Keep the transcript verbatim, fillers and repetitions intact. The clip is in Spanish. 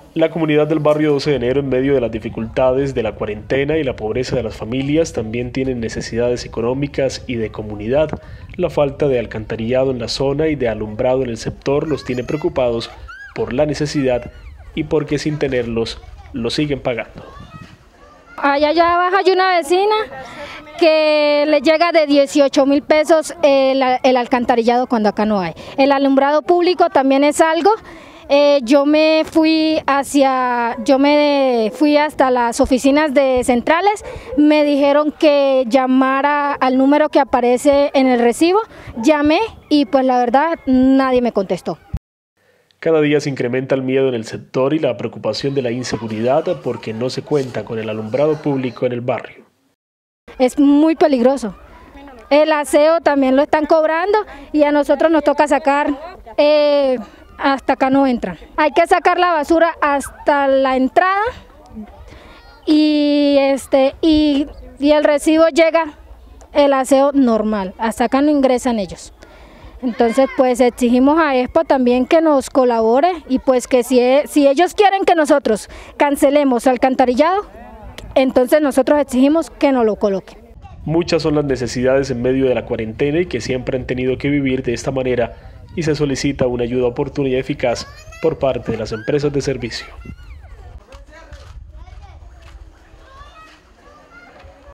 La comunidad del barrio doce de enero, en medio de las dificultades de la cuarentena y la pobreza de las familias, también tienen necesidades económicas y de comunidad. La falta de alcantarillado en la zona y de alumbrado en el sector los tiene preocupados por la necesidad y porque sin tenerlos lo siguen pagando. Allá, allá abajo hay una vecina que le llega de dieciocho mil pesos el, el alcantarillado cuando acá no hay. El alumbrado público también es algo. Eh, yo me fui hacia, yo me fui hasta las oficinas de centrales, me dijeron que llamara al número que aparece en el recibo, llamé y pues la verdad nadie me contestó. Cada día se incrementa el miedo en el sector y la preocupación de la inseguridad porque no se cuenta con el alumbrado público en el barrio. Es muy peligroso. El aseo también lo están cobrando y a nosotros nos toca sacar... Eh, hasta acá no entran. Hay que sacar la basura hasta la entrada y este y, y el recibo llega el aseo normal, hasta acá no ingresan ellos. Entonces pues exigimos a Expo también que nos colabore y pues que si, si ellos quieren que nosotros cancelemos el alcantarillado, entonces nosotros exigimos que nos lo coloquen. Muchas son las necesidades en medio de la cuarentena y que siempre han tenido que vivir de esta manera y se solicita una ayuda oportuna y eficaz por parte de las empresas de servicio.